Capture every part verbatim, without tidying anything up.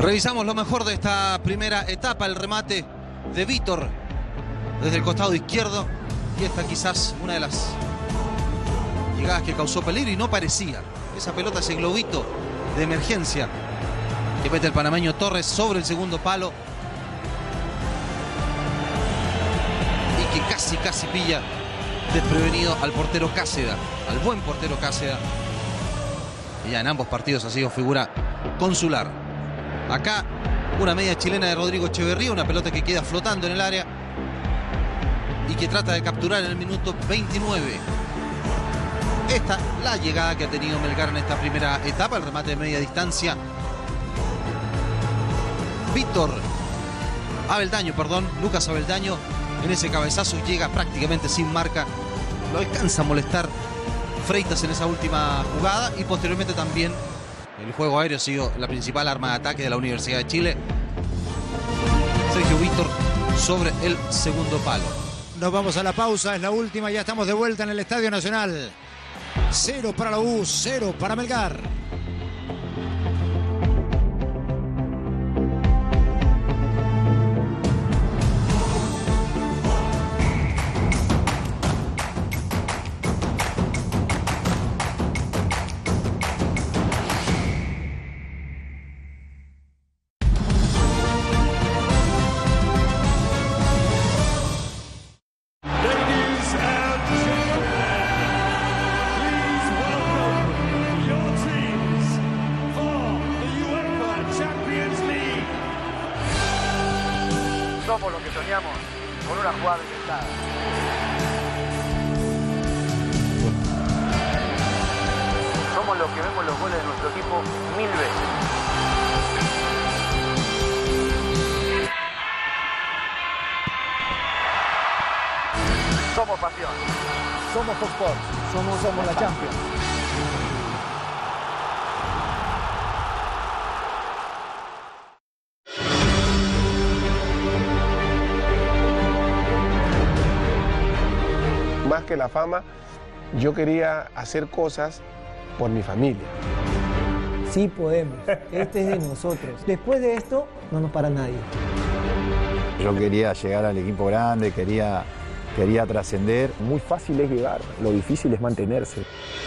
Revisamos lo mejor de esta primera etapa, el remate de Vítor desde el costado izquierdo. Y esta quizás una de las llegadas que causó peligro y no parecía. Esa pelota, ese globito de emergencia que mete el panameño Torres sobre el segundo palo. Y que casi, casi pilla desprevenido al portero Cáceda, al buen portero Cáceda. Y ya en ambos partidos ha sido figura consular. Acá una media chilena de Rodrigo Echeverría, una pelota que queda flotando en el área y que trata de capturar en el minuto veintinueve. Esta la llegada que ha tenido Melgar en esta primera etapa, el remate de media distancia. Vítor Abeldaño, perdón, Lucas Abeldaño en ese cabezazo llega prácticamente sin marca. Lo alcanza a molestar Freitas en esa última jugada y posteriormente también el juego aéreo ha sido la principal arma de ataque de la Universidad de Chile. Sergio Vítor sobre el segundo palo. Nos vamos a la pausa, es la última, ya estamos de vuelta en el Estadio Nacional. Cero para la U, cero para Melgar. Somos lo que soñamos con una jugada inventada. Somos los que vemos los goles de nuestro equipo mil veces. Somos pasión. Somos Fox Sports. Somos, somos la Champions. Más que la fama, yo quería hacer cosas por mi familia. Sí podemos, este es de nosotros. Después de esto, no nos para nadie. Yo quería llegar al equipo grande, quería, quería trascender. Muy fácil es llegar, lo difícil es mantenerse.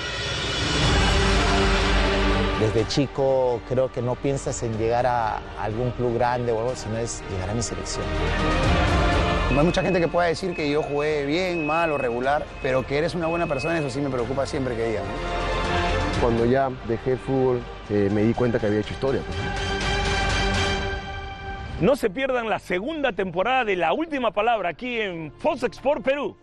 Desde chico creo que no piensas en llegar a algún club grande o algo, sino es llegar a mi selección. Hay mucha gente que pueda decir que yo jugué bien, mal o regular, pero que eres una buena persona, eso sí me preocupa siempre que digan, ¿no? Cuando ya dejé el fútbol, eh, me di cuenta que había hecho historia. Pues. No se pierdan la segunda temporada de La Última Palabra aquí en Fox Sports Perú.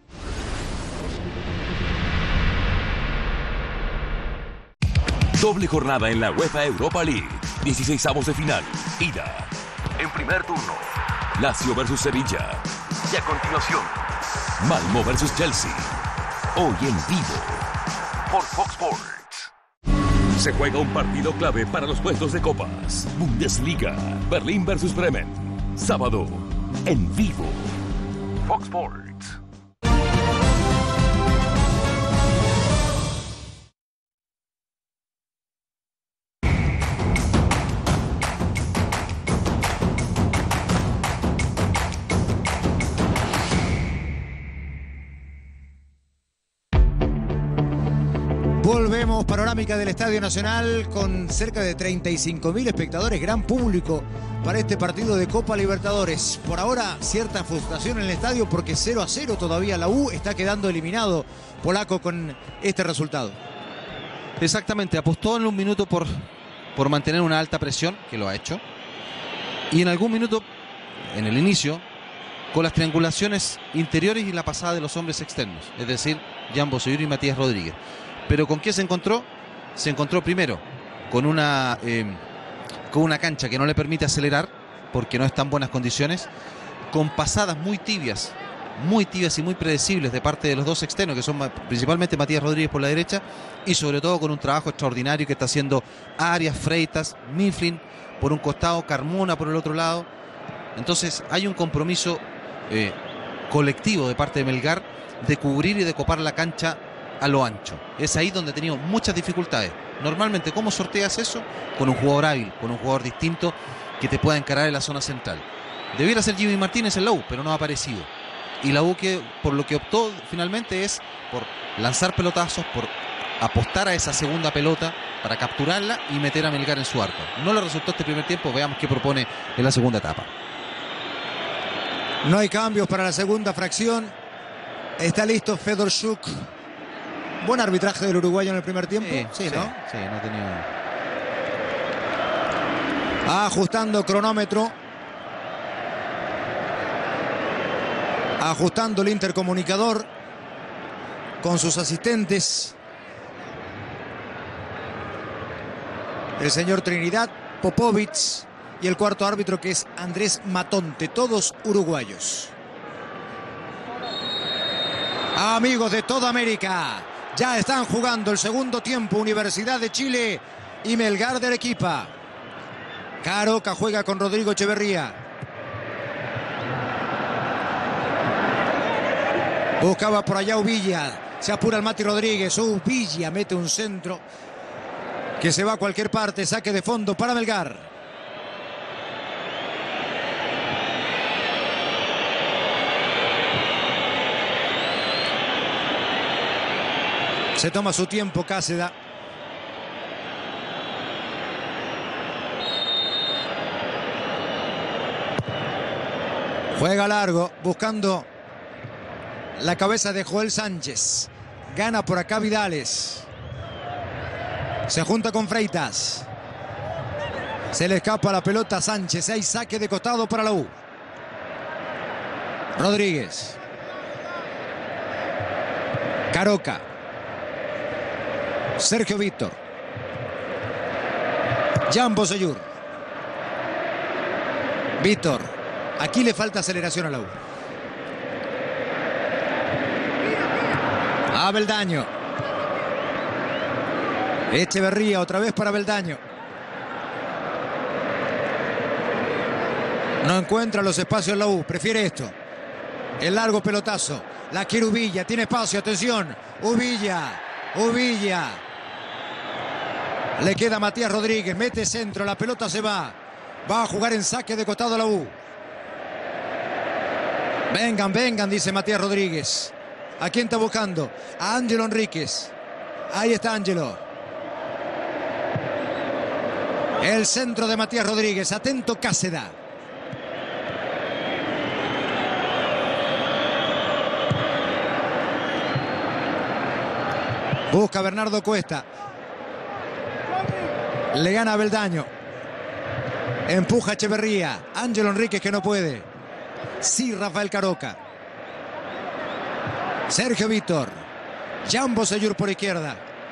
Doble jornada en la UEFA Europa League. dieciseisavos de final. Ida. En primer turno, Lazio versus Sevilla. Y a continuación, Malmo versus Chelsea. Hoy en vivo, por Fox Sports. Se juega un partido clave para los puestos de copas. Bundesliga, Berlín versus Bremen. Sábado, en vivo, Fox Sports. Volvemos, panorámica del Estadio Nacional con cerca de treinta y cinco mil espectadores, gran público para este partido de Copa Libertadores. Por ahora, cierta frustración en el estadio porque cero a cero todavía la U está quedando eliminado polaco con este resultado. Exactamente, apostó en un minuto por, por mantener una alta presión, que lo ha hecho. Y en algún minuto, en el inicio, con las triangulaciones interiores y la pasada de los hombres externos. Es decir, Jan Bosellur y Matías Rodríguez. Pero ¿con qué se encontró? Se encontró primero con una, eh, con una cancha que no le permite acelerar porque no está en buenas condiciones, con pasadas muy tibias, muy tibias y muy predecibles de parte de los dos externos, que son principalmente Matías Rodríguez por la derecha, y sobre todo con un trabajo extraordinario que está haciendo Arias, Freitas, Mifflin por un costado, Carmona por el otro lado. Entonces hay un compromiso eh, colectivo de parte de Melgar de cubrir y de copar la cancha a lo ancho. Es ahí donde ha tenido muchas dificultades. Normalmente, ¿cómo sorteas eso? Con un jugador hábil, con un jugador distinto que te pueda encarar en la zona central. Debiera ser Jimmy Martínez en la U, pero no ha aparecido. Y la U, que por lo que optó finalmente es por lanzar pelotazos, por apostar a esa segunda pelota para capturarla y meter a Melgar en su arco. No le resultó este primer tiempo, veamos qué propone en la segunda etapa. No hay cambios para la segunda fracción. Está listo Fedorchuk. Buen arbitraje del uruguayo en el primer tiempo. Sí, sí, sí, ¿no? Sí, no tenía... Ajustando cronómetro. Ajustando el intercomunicador con sus asistentes. El señor Trinidad, Popovic y el cuarto árbitro, que es Andrés Matonte, todos uruguayos. Amigos de toda América, ya están jugando el segundo tiempo Universidad de Chile y Melgar de Arequipa. Caroca juega con Rodrigo Echeverría. Buscaba por allá Uvilla. Se apura el Mati Rodríguez. Uvilla mete un centro que se va a cualquier parte. Saque de fondo para Melgar. Se toma su tiempo Cáceda. Juega largo, buscando la cabeza de Joel Sánchez. Gana por acá Vidales. Se junta con Freitas. Se le escapa la pelota a Sánchez. Hay saque de costado para la U. Rodríguez. Caroca. Sergio Víctor. Jan Bosellur. Víctor. Aquí le falta aceleración a la U. A Beldaño. Echeverría otra vez para Beldaño. No encuentra los espacios la U. Prefiere esto. El largo pelotazo. La quiere Uvilla. Tiene espacio. Atención. Uvilla. Uvilla. Le queda Matías Rodríguez. Mete centro. La pelota se va. Va a jugar en saque de costado la U. Vengan, vengan, dice Matías Rodríguez. ¿A quién está buscando? A Ángelo Enríquez. Ahí está Ángelo. El centro de Matías Rodríguez. Atento Cáceda. Busca Bernardo Cuesta. Le gana a Beldaño. Empuja a Echeverría. Ángelo Enríquez que no puede. Sí, Rafael Caroca. Sergio Víctor. Jan Bosellur por izquierda.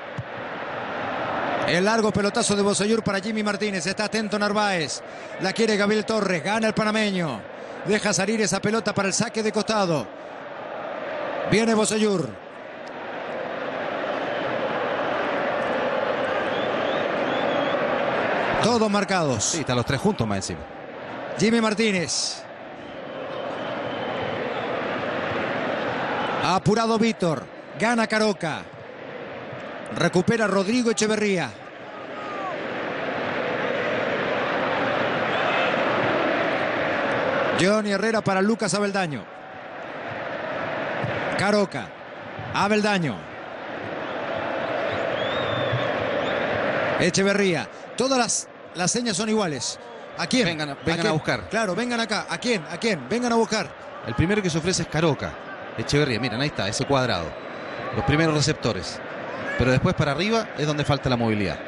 El largo pelotazo de Bosellur para Jimmy Martínez. Está atento Narváez. La quiere Gabriel Torres. Gana el panameño. Deja salir esa pelota para el saque de costado. Viene Bosellur. Todos marcados. Sí, están los tres juntos más encima. Jimmy Martínez. Apurado Víctor. Gana Caroca. Recupera Rodrigo Echeverría. Johnny Herrera para Lucas Abeldaño. Caroca. Abeldaño. Echeverría. Todas las, las señas son iguales. ¿A quién? Vengan, a, vengan ¿A, quién? a buscar. Claro, vengan acá. ¿A quién? ¿A quién? Vengan a buscar. El primero que se ofrece es Caroca. Echeverría, miren, ahí está, ese cuadrado. Los primeros receptores. Pero después para arriba es donde falta la movilidad.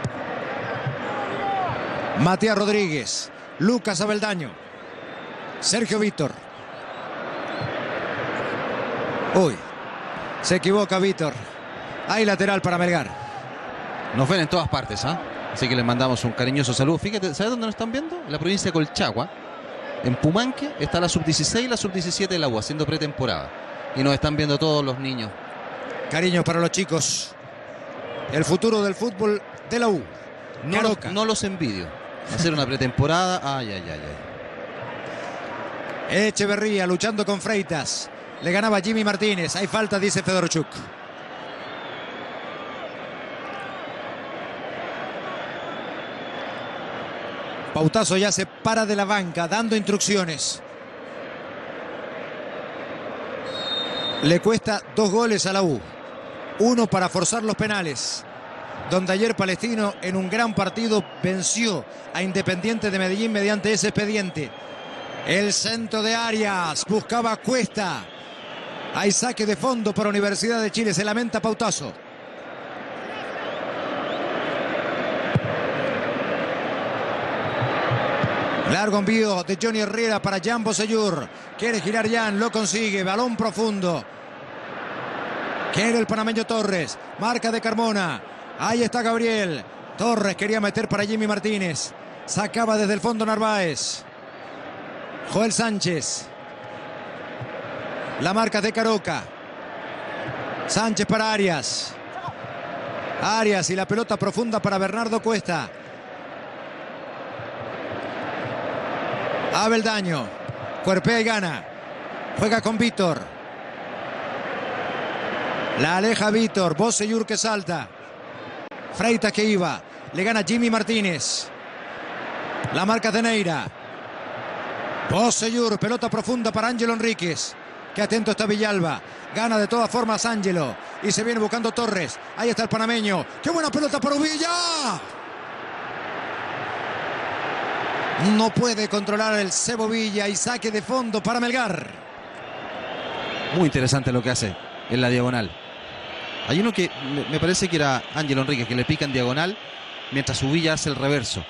Matías Rodríguez. Lucas Abeldaño. Sergio Víctor. Uy. Se equivoca Víctor. Hay lateral para Melgar. Nos ven en todas partes, ¿ah? ¿eh? Así que les mandamos un cariñoso saludo. Fíjate, ¿sabes dónde nos están viendo? En la provincia de Colchagua. En Pumanque está la sub dieciséis y la sub diecisiete de la U haciendo pretemporada. Y nos están viendo todos los niños. Cariño para los chicos. El futuro del fútbol de la U. No, los, no los envidio. Hacer una pretemporada. Ay, ay, ay, ay. Echeverría luchando con Freitas. Le ganaba Jimmy Martínez. Hay falta, dice Fedorchuk. Pautazo ya se para de la banca dando instrucciones. Le cuesta dos goles a la U. Uno para forzar los penales, donde ayer Palestino en un gran partido venció a Independiente de Medellín mediante ese expediente. El centro de Arias buscaba a Cuesta. Hay saque de fondo para Universidad de Chile. Se lamenta Pautazo. Largo envío de Johnny Herrera para Jan Bosellur. Quiere girar Jan, lo consigue. Balón profundo. Quiere el panameño Torres. Marca de Carmona. Ahí está Gabriel. Torres quería meter para Jimmy Martínez. Sacaba desde el fondo Narváez. Joel Sánchez. La marca de Caroca. Sánchez para Arias. Arias y la pelota profunda para Bernardo Cuesta. Abeldaño. Cuerpea y gana. Juega con Víctor. La aleja Víctor. Bosellur que salta. Freitas que iba. Le gana Jimmy Martínez. La marca de Neira. Bosellur. Pelota profunda para Ángelo Enríquez. Qué atento está Villalba. Gana de todas formas Ángelo. Y se viene buscando Torres. Ahí está el panameño. ¡Qué buena pelota para Uvilla! No puede controlar el Cebo Villa y saque de fondo para Melgar. Muy interesante lo que hace en la diagonal. Hay uno que me parece que era Ángelo Enríquez, que le pica en diagonal mientras Uvilla hace el reverso.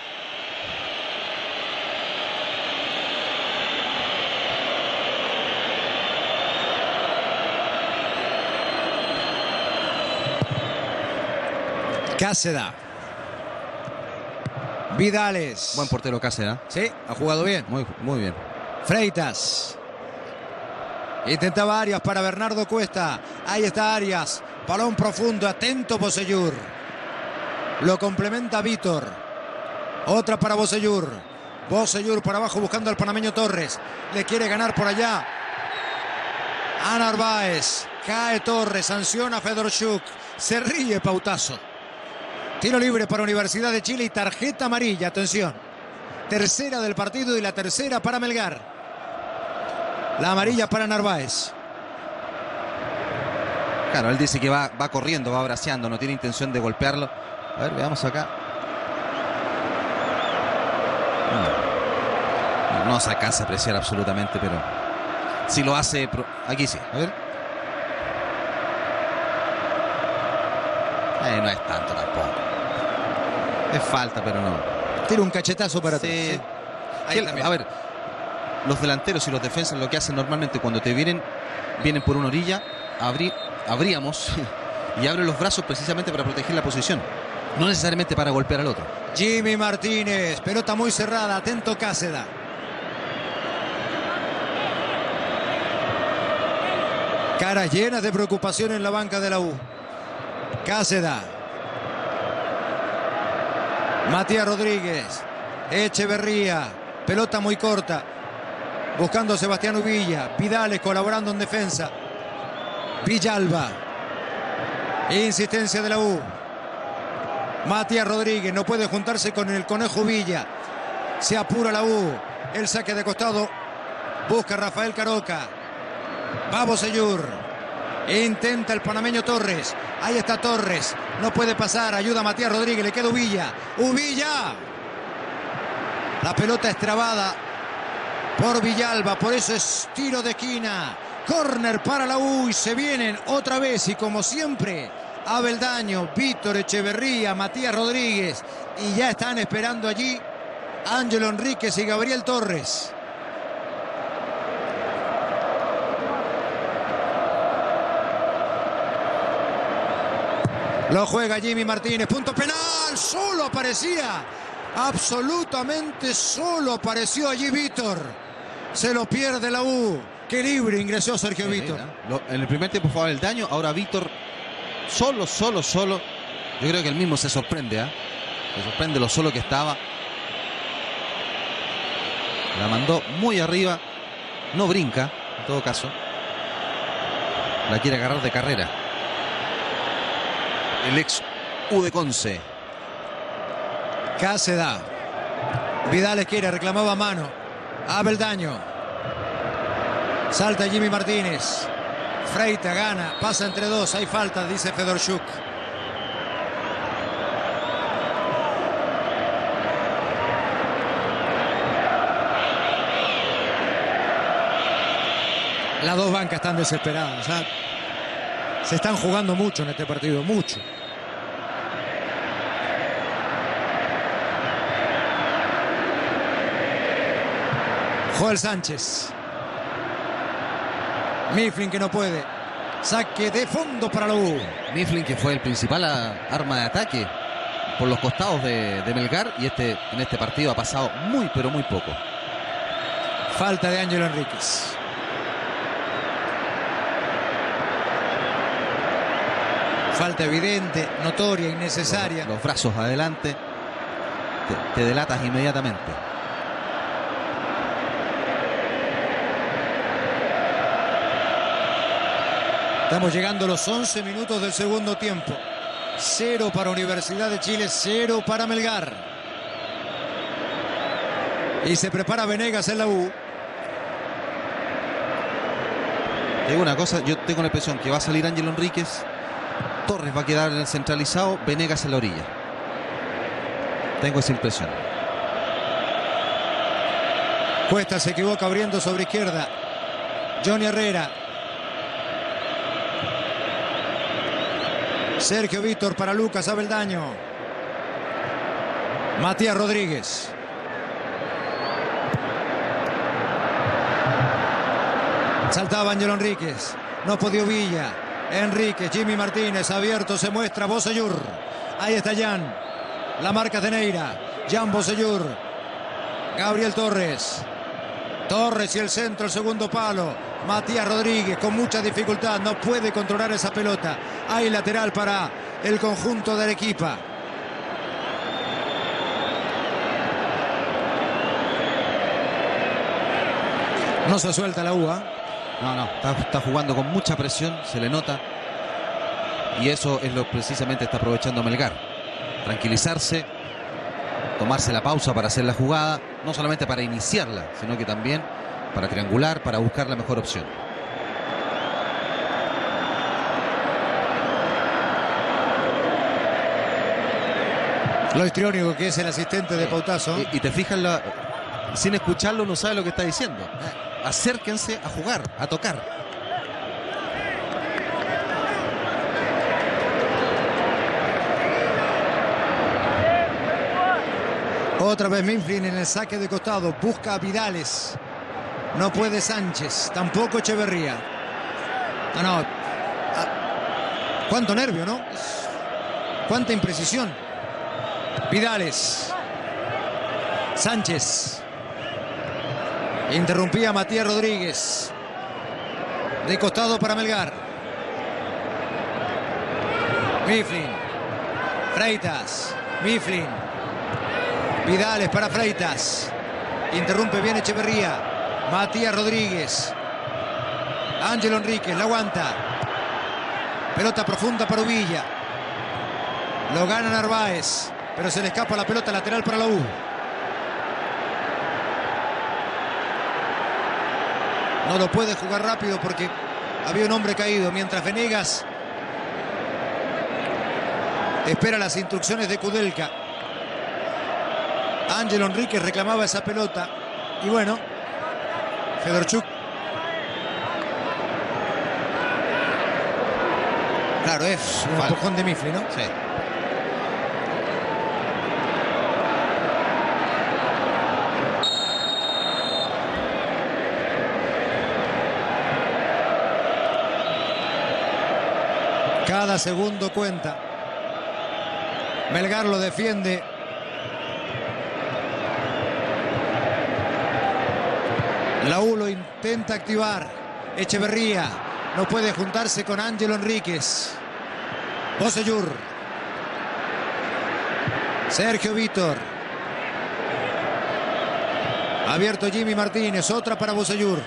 Cáceda. Vidales. Buen portero Cáceda. Sí, ha jugado bien. Muy, muy bien. Freitas. Intentaba Arias para Bernardo Cuesta. Ahí está Arias. Balón profundo. Atento Bosellur. Lo complementa Víctor. Otra para Bosellur. Bosellur por abajo buscando al panameño Torres. Le quiere ganar por allá a Narváez. Cae Torres. Sanciona a Fedorchuk. Se ríe Pautazo. Tiro libre para Universidad de Chile y tarjeta amarilla. Atención. Tercera del partido y la tercera para Melgar. La amarilla para Narváez. Claro, él dice que va, va corriendo, va braceando, no tiene intención de golpearlo. A ver, veamos acá. No, no se alcanza a apreciar absolutamente, pero si lo hace, aquí sí. A ver. Eh, no es tanto tampoco. Es falta, pero no. Tira un cachetazo para ti. Sí. Ahí también. A ver, los delanteros y los defensas lo que hacen normalmente cuando te vienen, vienen por una orilla, abrí, abríamos y abren los brazos precisamente para proteger la posición. No necesariamente para golpear al otro. Jimmy Martínez, pelota muy cerrada, atento Cáceda. Caras llenas de preocupación en la banca de la U. Cáceda. Matías Rodríguez. Echeverría. Pelota muy corta. Buscando a Sebastián Uvilla. Vidales colaborando en defensa. Villalba. Insistencia de la U. Matías Rodríguez no puede juntarse con el Conejo Villa. Se apura la U. El saque de costado. Busca Rafael Caroca. Va Bosellur. Intenta el panameño Torres. Ahí está Torres. No puede pasar. Ayuda a Matías Rodríguez. Le queda Uvilla. Uvilla. La pelota es trabada por Villalba. Por eso es tiro de esquina. Córner para la U. Y se vienen otra vez. Y como siempre, Abeldaño, Víctor Echeverría, Matías Rodríguez. Y ya están esperando allí Ángelo Enríquez y Gabriel Torres. Lo juega Jimmy Martínez. Punto penal. Solo aparecía. Absolutamente solo apareció allí Víctor. Se lo pierde la U. Qué libre ingresó Sergio sí, Víctor. ¿no? En el primer tiempo fue el daño. Ahora Víctor solo, solo, solo. Yo creo que él mismo se sorprende. ¿eh? Se sorprende lo solo que estaba. La mandó muy arriba. No brinca, en todo caso. La quiere agarrar de carrera. El ex U de Conce. Cáceda. Vidales quiere, reclamaba mano. Abeldaño. Salta Jimmy Martínez. Freita gana, pasa entre dos, hay falta, dice Fedorchuk. Las dos bancas están desesperadas. ¿eh? Se están jugando mucho en este partido, mucho. Joel Sánchez. Mifflin que no puede. Saque de fondo para la U. Mifflin, que fue el principal a, arma de ataque por los costados de, de Melgar, y este en este partido ha pasado muy pero muy poco. Falta de Ángelo Enríquez. Falta evidente, notoria, innecesaria. Los, los brazos adelante. Te, te delatas inmediatamente. Estamos llegando a los once minutos del segundo tiempo. Cero para Universidad de Chile, cero para Melgar. Y se prepara Venegas en la U. Te digo una cosa, yo tengo la impresión que va a salir Ángelo Enríquez, Torres va a quedar en el centralizado, Venegas en la orilla. Tengo esa impresión. Cuesta se equivoca abriendo sobre izquierda. Johnny Herrera. Sergio Víctor para Lucas Abeldaño. Matías Rodríguez. Saltaba Ángelo Enríquez. No podía Villa. Enríquez, Jimmy Martínez, abierto, se muestra Bocellur. Ahí está Jan. La marca de Neira. Jan Bocellur. Gabriel Torres. Torres y el centro, el segundo palo. Matías Rodríguez con mucha dificultad, no puede controlar esa pelota. Hay lateral para el conjunto de Arequipa. No se suelta la U, ¿eh? No, no, está, está jugando con mucha presión, se le nota. Y eso es lo que precisamente está aprovechando Melgar. Tranquilizarse, tomarse la pausa para hacer la jugada, no solamente para iniciarla, sino que también para triangular, para buscar la mejor opción. Lo histriónico que es el asistente de Pautazo. Y, y te fijas, la, sin escucharlo no sabe lo que está diciendo. Acérquense a jugar, a tocar. Otra vez Mifflin en el saque de costado. Busca a Vidales. No puede Sánchez. Tampoco Echeverría. No, no. Ah, cuánto nervio, ¿no? Cuánta imprecisión. Vidales. Sánchez. Interrumpía Matías Rodríguez. De costado para Melgar. Mifflin. Freitas. Mifflin. Vidales para Freitas. Interrumpe bien Echeverría. Matías Rodríguez. Ángelo Enríquez la aguanta. Pelota profunda para Uvilla. Lo gana Narváez. Pero se le escapa la pelota lateral para la U. No lo puede jugar rápido porque había un hombre caído. Mientras Venegas espera las instrucciones de Kudelka. Ángelo Enríquez reclamaba esa pelota. Y bueno, Fedorchuk. Claro, es un empujón de Mifflin, ¿no? Sí. Cada segundo cuenta. Melgar lo defiende. La U lo intenta activar. Echeverría no puede juntarse con Ángelo Enríquez. Bocellur. Sergio Víctor. Abierto Jimmy Martínez. Otra para Bocellur.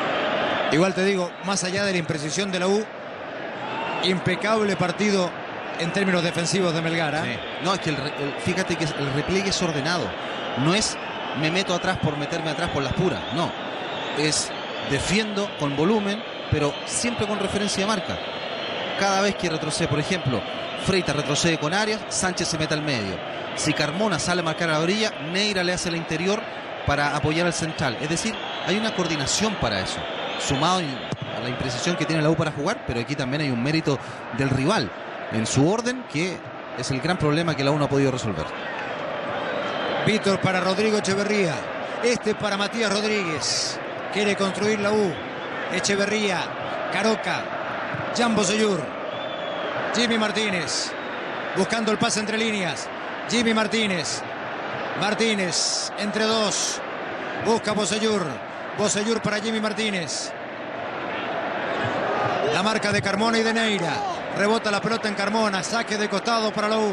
Igual te digo, más allá de la imprecisión de la U, impecable partido en términos defensivos de Melgar. ¿eh? Sí. No, es que el, el, fíjate que el repliegue es ordenado. No es me meto atrás por meterme atrás por las puras. No. Es defiendo con volumen, pero siempre con referencia de marca. Cada vez que retrocede, por ejemplo, Freitas retrocede con Arias, Sánchez se mete al medio. Si Carmona sale a marcar a la orilla, Neira le hace el interior para apoyar al central. Es decir, hay una coordinación para eso. Sumado a la imprecisión que tiene la U para jugar, pero aquí también hay un mérito del rival en su orden, que es el gran problema que la U no ha podido resolver. Víctor para Rodrigo Echeverría. Este para Matías Rodríguez. Quiere construir la U. Echeverría, Caroca, Jan Bosellur, Jimmy Martínez. Buscando el pase entre líneas. Jimmy Martínez. Martínez entre dos. Busca Bosellur. Bosellur para Jimmy Martínez. La marca de Carmona y de Neira. Rebota la pelota en Carmona. Saque de costado para la U.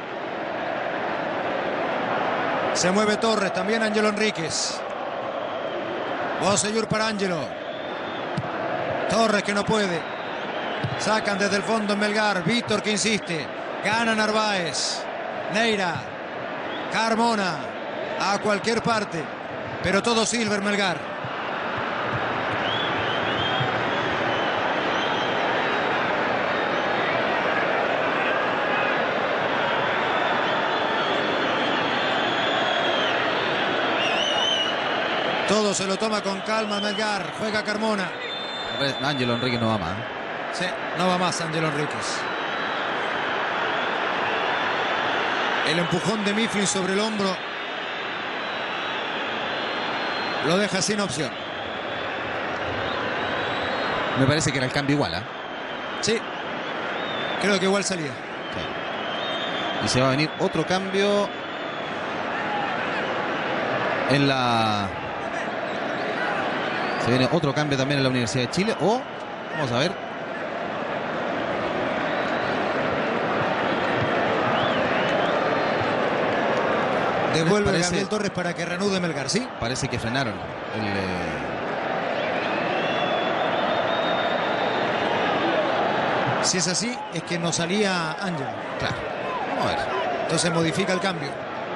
Se mueve Torres. También Ángelo Enríquez. Bosellur para Ángelo. Torres que no puede. Sacan desde el fondo en Melgar. Víctor que insiste. Gana Narváez. Neira. Carmona. A cualquier parte. Pero todo Silver Melgar. Todo se lo toma con calma Melgar. Juega Carmona. Ángelo Enríquez no va más. Sí, no va más Ángelo Enríquez. El empujón de Mifflin sobre el hombro lo deja sin opción. Me parece que era el cambio igual, ¿eh? Sí, creo que igual salía. Sí. Y se va a venir otro cambio en la... Se viene otro cambio también en la Universidad de Chile. O, vamos a ver. Devuelve parece, Gabriel Torres para que reanude Melgar, ¿sí? Parece que frenaron el... Eh... Si es así, es que no salía Ángel. Claro. Vamos a ver. Entonces modifica el cambio.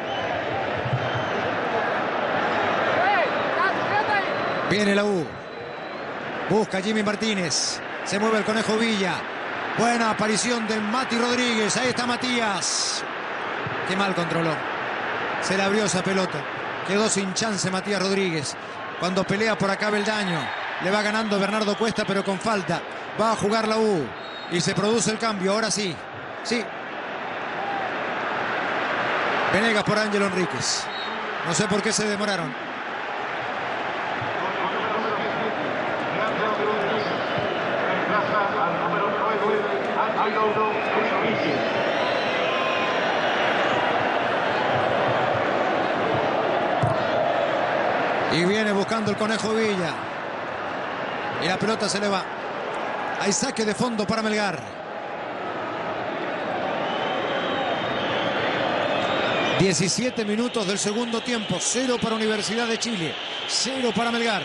Viene la U. Busca Jimmy Martínez. Se mueve el Conejo Villa. Buena aparición del Mati Rodríguez. Ahí está Matías. Qué mal controló. Se le abrió esa pelota. Quedó sin chance Matías Rodríguez. Cuando pelea por acá Beldaño. Le va ganando Bernardo Cuesta, pero con falta. Va a jugar la U. Y se produce el cambio. Ahora sí. Sí. Venegas por Ángelo Enríquez. No sé por qué se demoraron. Y viene buscando el Conejo Villa. Y la pelota se le va. Hay saque de fondo para Melgar. diecisiete minutos del segundo tiempo. Cero para Universidad de Chile. Cero para Melgar.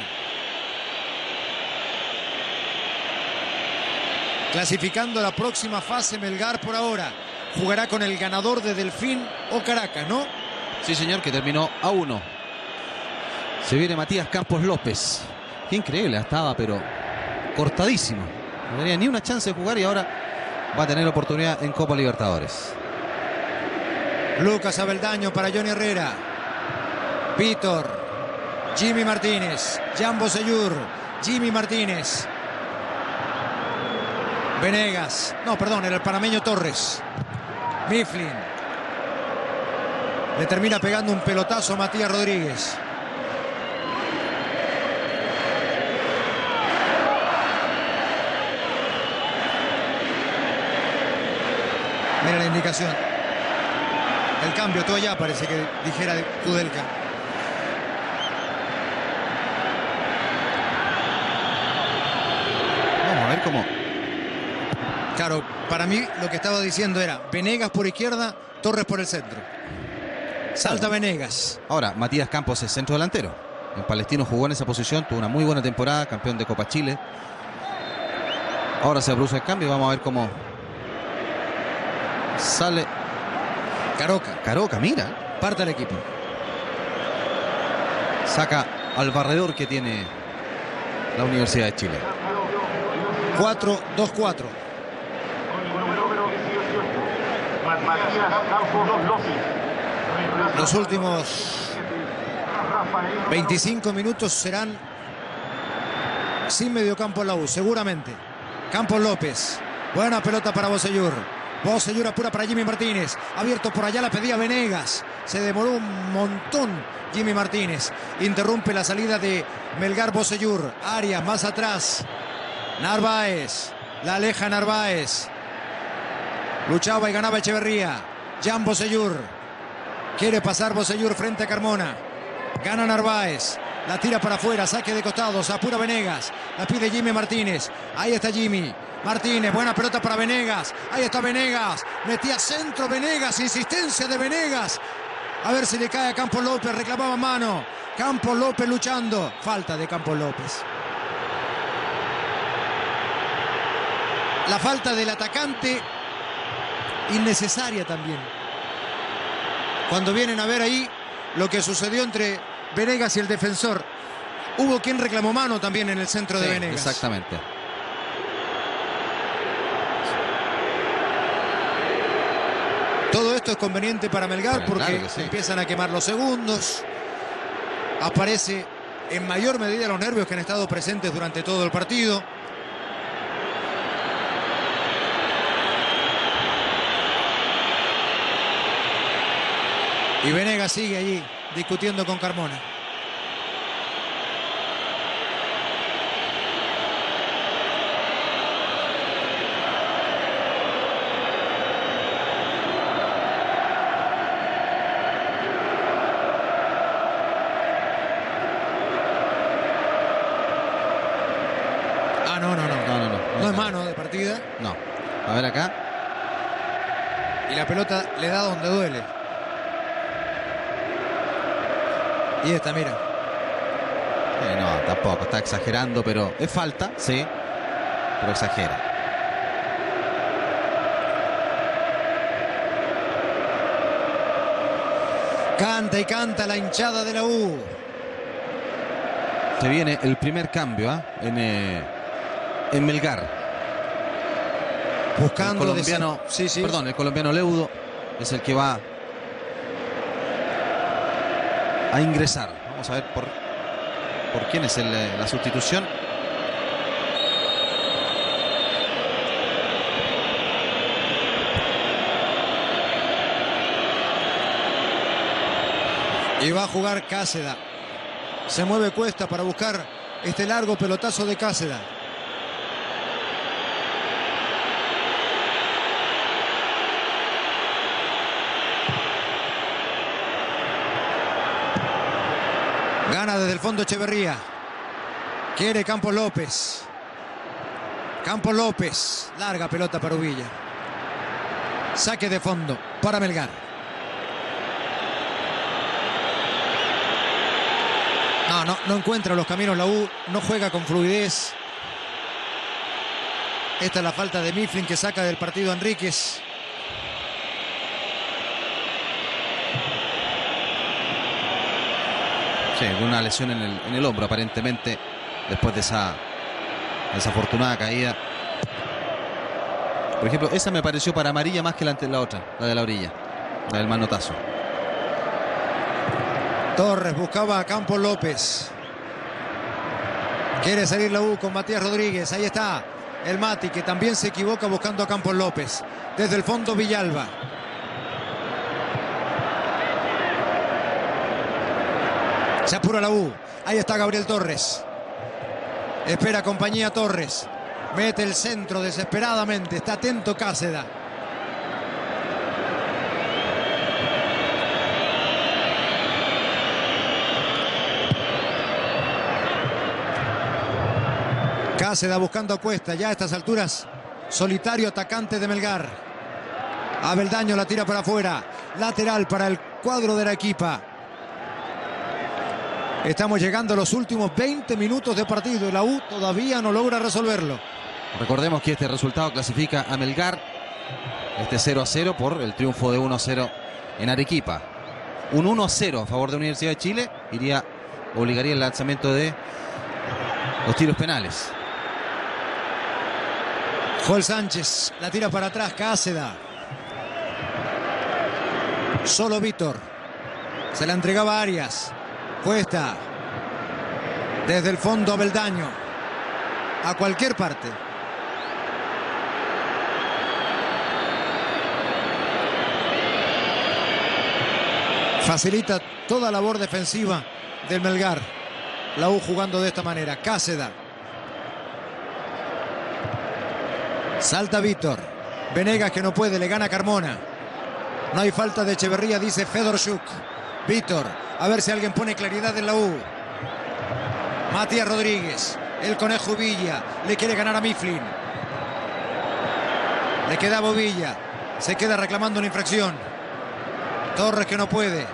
Clasificando la próxima fase Melgar por ahora. Jugará con el ganador de Delfín o Caracas, ¿no? Sí, señor, que terminó a uno. Se viene Matías Campos López. Qué increíble, estaba pero cortadísimo. No tenía ni una chance de jugar y ahora va a tener oportunidad en Copa Libertadores. Lucas Abeldaño para Johnny Herrera. Víctor. Jimmy Martínez. Jan Bosellur. Jimmy Martínez. Venegas. No, perdón, era el panameño Torres. Mifflin. Le termina pegando un pelotazo a Matías Rodríguez. Mira la indicación. El cambio, todo allá parece que dijera Kudelka. Vamos a ver cómo. Claro, para mí lo que estaba diciendo era Venegas por izquierda, Torres por el centro. Salta Venegas. Ahora, Matías Campos es centro delantero. En Palestino jugó en esa posición, tuvo una muy buena temporada, campeón de Copa Chile. Ahora se produce el cambio y vamos a ver cómo Sale Caroca. Caroca, mira. Parte del equipo. Saca al barredor que tiene la Universidad de Chile. cuatro dos cuatro. Los últimos veinticinco minutos serán sin mediocampo en la U, seguramente. Campos López. Buena pelota para Bocellur. Bocellur apura para Jimmy Martínez. Abierto por allá, la pedía Venegas. Se demoró un montón Jimmy Martínez. Interrumpe la salida de Melgar Bocellur. Arias más atrás. Narváez. La aleja Narváez. Luchaba y ganaba Echeverría. Jan Bocellur. Quiere pasar Bocellur frente a Carmona. Gana Narváez. La tira para afuera. Saque de costados. Apura Venegas. La pide Jimmy Martínez. Ahí está Jimmy Martínez. Buena pelota para Venegas. Ahí está Venegas. Metía centro Venegas. Insistencia de Venegas. A ver si le cae a Campos López. Reclamaba mano. Campos López luchando. Falta de Campos López. La falta del atacante. Innecesaria también. Cuando vienen a ver ahí lo que sucedió entre Venegas y el defensor, hubo quien reclamó mano también en el centro de Sí, Venegas. exactamente. Todo esto es conveniente para Melgar Pero porque claro que sí. empiezan a quemar los segundos. Aparece en mayor medida los nervios que han estado presentes durante todo el partido. Y Venegas sigue allí discutiendo con Carmona. Ah, no, no, no. No, no, no. No es mano de partida. No. A ver acá. Y la pelota le da donde duele. Y esta, mira. Eh, no, tampoco. Está exagerando, pero es falta, sí. Pero exagera. Canta y canta la hinchada de la U. Se viene el primer cambio ¿eh? en, eh, en Melgar. Buscando el colombiano, de... sí, sí. Perdón, el colombiano Leudo es el que va a ingresar. Vamos a ver por, por quién es el, la sustitución. Y va a jugar Cáceda. Se mueve Cuesta para buscar este largo pelotazo de Cáceda. Gana desde el fondo Echeverría. Quiere Campos López. Campos López. Larga pelota para Uvilla. Saque de fondo para Melgar. No, no, no encuentra los caminos la U. No juega con fluidez. Esta es la falta de Mifflin que saca del partido a Enríquez. Sí, una lesión en el, en el hombro aparentemente después de esa desafortunada caída. Por ejemplo, esa me pareció para amarilla más que la, la otra, la de la orilla, la del manotazo. Torres buscaba a Campos López. Quiere salir la U con Matías Rodríguez. Ahí está el Mati, que también se equivoca buscando a Campos López. Desde el fondo Villalba. Se apura la U. Ahí está Gabriel Torres. Espera compañía Torres. Mete el centro desesperadamente. Está atento Cáceda. Cáceda buscando a Cuesta. Ya a estas alturas, solitario atacante de Melgar. Abeldaño la tira para afuera. Lateral para el cuadro de la equipa. Estamos llegando a los últimos veinte minutos de partido y la U todavía no logra resolverlo. Recordemos que este resultado clasifica a Melgar este cero a cero por el triunfo de uno a cero en Arequipa. Un uno a cero a favor de Universidad de Chile iría, obligaría el lanzamiento de los tiros penales. Joel Sánchez la tira para atrás, Cáceda. Solo Víctor. Se la entregaba a Arias. Cuesta. Desde el fondo Beldaño. A cualquier parte. Facilita toda labor defensiva del Melgar. La U jugando de esta manera. Cáceda. Salta Víctor. Venegas que no puede, le gana Carmona. No hay falta de Echeverría, dice Fedorchuk. Víctor, a ver si alguien pone claridad en la U. Matías Rodríguez. El Conejo Villa. Le quiere ganar a Mifflin. Le queda Bobilla. Se queda reclamando una infracción. Torres que no puede.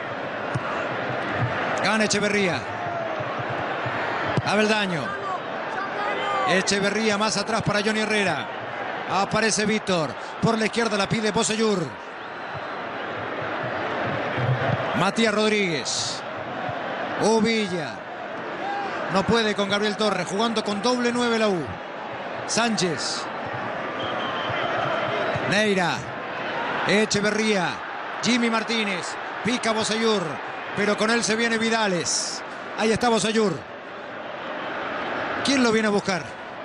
Gana Echeverría. Abeldaño. Echeverría más atrás para Johnny Herrera. Aparece Víctor. Por la izquierda la pide Bosellur. Matías Rodríguez. Ovilla. No puede con Gabriel Torres. Jugando con doble nueve la U. Sánchez. Neira. Echeverría. Jimmy Martínez. Pica Bosellur. Pero con él se viene Vidales. Ahí está Bosellur. ¿Quién lo viene a buscar?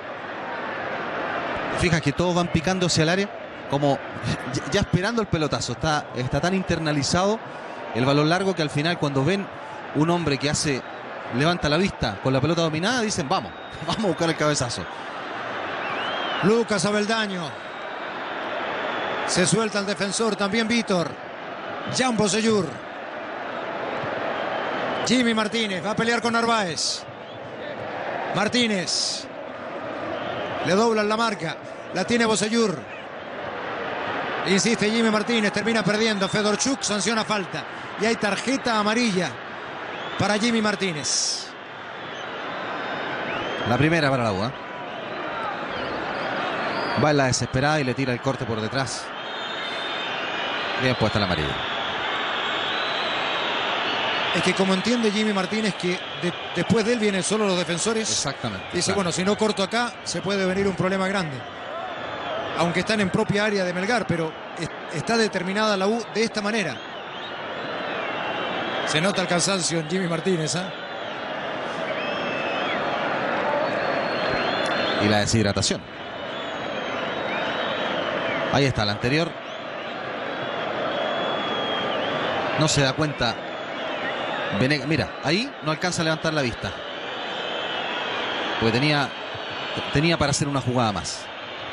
Fija que todos van picando hacia el área, como ya esperando el pelotazo. Está, está tan internalizado el balón largo que al final, cuando ven un hombre que hace, levanta la vista con la pelota dominada, dicen vamos, vamos a buscar el cabezazo. Lucas Abeldaño. Se suelta el defensor, también Víctor. Jan Bosellur. Jimmy Martínez va a pelear con Narváez. Martínez. Le doblan la marca. La tiene Bosellur. Insiste Jimmy Martínez. Termina perdiendo. Fedorchuk sanciona falta. Y hay tarjeta amarilla para Jimmy Martínez. La primera para la U, ¿eh? Va en la desesperada y le tira el corte por detrás. Bien puesta la amarilla. Es que como entiende Jimmy Martínez que de, después de él vienen solo los defensores. Exactamente. Dice, claro. Bueno, si no corto acá, se puede venir un problema grande. Aunque están en propia área de Melgar, pero es, está determinada la U de esta manera. Se nota el cansancio en Jimmy Martínez, ¿eh? Y la deshidratación. Ahí está, la anterior. No se da cuenta. Venegas, mira, ahí no alcanza a levantar la vista. Porque tenía, tenía para hacer una jugada más.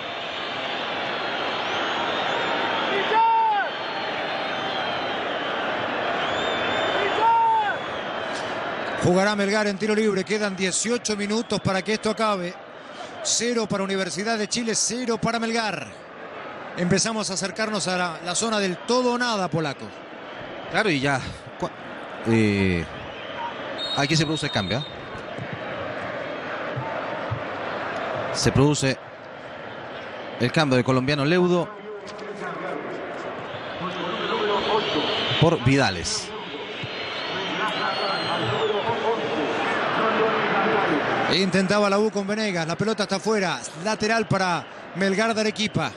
Jugará Melgar en tiro libre. Quedan dieciocho minutos para que esto acabe. Cero para Universidad de Chile, cero para Melgar. Empezamos a acercarnos a la, la zona del todo o nada, polaco. Claro, y ya... Eh, aquí se produce el cambio, ¿eh? Se produce el cambio de colombiano Leudo por Vidales. Intentaba la U con Venegas. La pelota está afuera. Lateral para Melgar de Arequipa.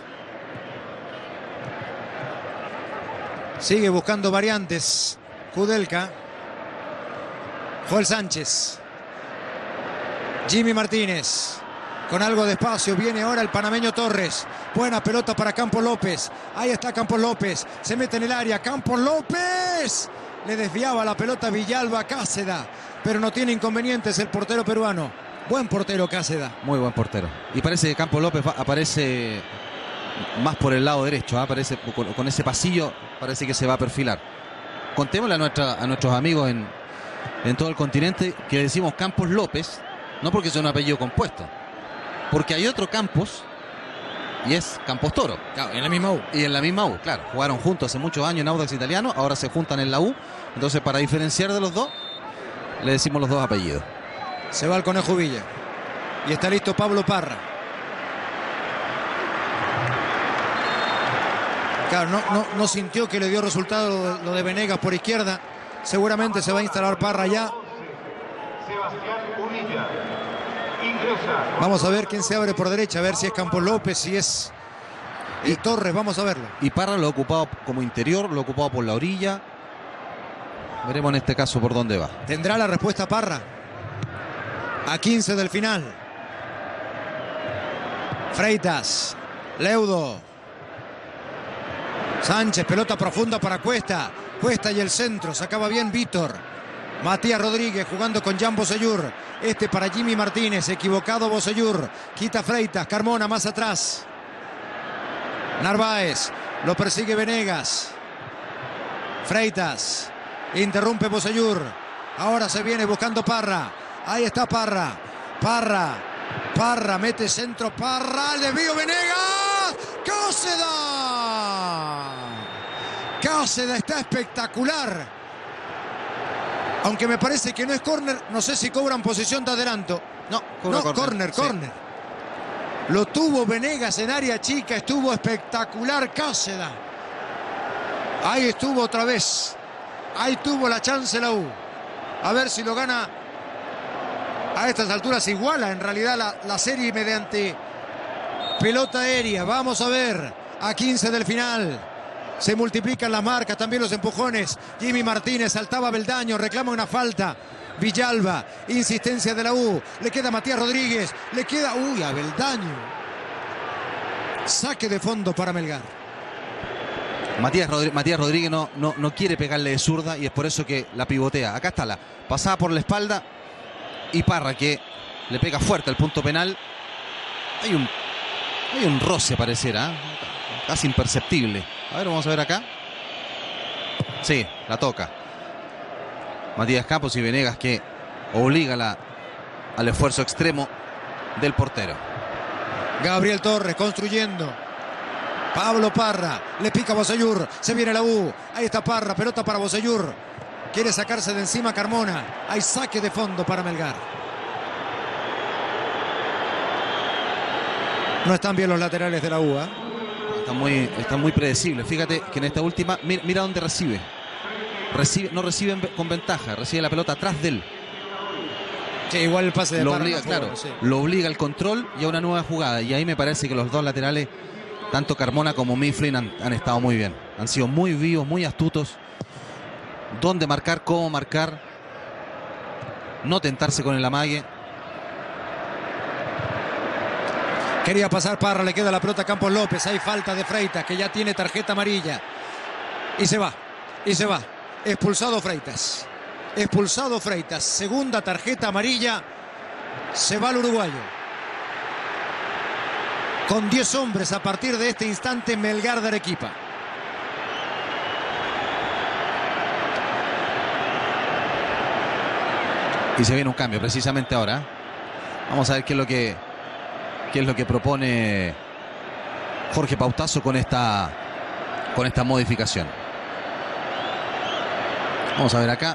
Sigue buscando variantes Kudelka. Joel Sánchez. Jimmy Martínez. Con algo de espacio. Viene ahora el panameño Torres. Buena pelota para Campos López. Ahí está Campos López. Se mete en el área. Campos López. Le desviaba la pelota Villalba Cáceda. Pero no tiene inconvenientes el portero peruano. Buen portero Cáceda. Muy buen portero. Y parece que Campos López va, aparece más por el lado derecho. ¿eh? Aparece con, con ese pasillo. Parece que se va a perfilar. Contémosle a, nuestra, a nuestros amigos en, en todo el continente que le decimos Campos López, no porque sea un apellido compuesto, porque hay otro Campos y es Campos Toro. Claro, en la misma U. Y en la misma U, claro. Jugaron juntos hace muchos años en Audax Italiano, ahora se juntan en la U. Entonces, para diferenciar de los dos, le decimos los dos apellidos. Se va el Conejo Villa. Y está listo Pablo Parra. Claro, no, no, no sintió que le dio resultado lo de, lo de Venegas por izquierda. Seguramente se va a instalar Parra ya. Vamos a ver quién se abre por derecha, a ver si es Campos López, si es y Torres, vamos a verlo. Y Parra lo ha ocupado como interior, lo ha ocupado por la orilla. Veremos en este caso por dónde va. ¿Tendrá la respuesta Parra? A quince del final. Freitas, Leudo, Sánchez, pelota profunda para Cuesta. Cuesta y el centro, sacaba bien Vítor. Matías Rodríguez jugando con Jan Bosellur. Este para Jimmy Martínez, equivocado Bosellur. Quita Freitas, Carmona más atrás. Narváez, lo persigue Venegas. Freitas, interrumpe Bosellur. Ahora se viene buscando Parra. Ahí está Parra. Parra. Parra, mete centro. Parra, el desvío Venegas. ¡Cáceda! Cáceda está espectacular. Aunque me parece que no es córner. No sé si cobran posición de adelanto. No, no, córner, córner. Sí. Lo tuvo Venegas en área chica. Estuvo espectacular Cáceda. Ahí estuvo otra vez. Ahí tuvo la chance la U. A ver si lo gana. A estas alturas iguala en realidad la, la serie mediante pelota aérea. Vamos a ver. A quince del final. Se multiplican las marcas, también los empujones. Jimmy Martínez, saltaba Beldaño, reclama una falta. Villalba, insistencia de la U. Le queda Matías Rodríguez. Le queda, uy, a Beldaño. Saque de fondo para Melgar. Matías, Rodríguez, Matías Rodríguez no, no, no quiere pegarle de zurda y es por eso que la pivotea. Acá está la pasada por la espalda. Y Parra que le pega fuerte al punto penal. Hay un, hay un roce pareciera, ¿eh? Casi imperceptible. A ver, vamos a ver acá. Sí, la toca. Matías Campos y Venegas que obliga la, al esfuerzo extremo del portero. Gabriel Torres construyendo. Pablo Parra, le pica a Bosellur. Se viene la U. Ahí está Parra, pelota para Bosellur. Quiere sacarse de encima Carmona. Hay saque de fondo para Melgar. No están bien los laterales de la U, ¿eh? Está muy, está muy predecible. Fíjate que en esta última, mira, mira dónde recibe. Recibe, no recibe con ventaja, recibe la pelota atrás de él. Sí, igual el pase de lo Parra obliga, no claro, fue, sí. Lo obliga al control y a una nueva jugada. Y ahí me parece que los dos laterales, tanto Carmona como Mifflin, han, han estado muy bien. Han sido muy vivos, muy astutos. Dónde marcar, cómo marcar. No tentarse con el amague. Quería pasar Parra, le queda la pelota a Campos López. Hay falta de Freitas, que ya tiene tarjeta amarilla. Y se va, y se va. Expulsado Freitas. Expulsado Freitas. Segunda tarjeta amarilla. Se va el uruguayo. Con diez hombres a partir de este instante Melgar de Arequipa. Y se viene un cambio precisamente ahora. Vamos a ver qué es lo que... qué es lo que propone Jorge Pautazo con esta con esta modificación. Vamos a ver acá.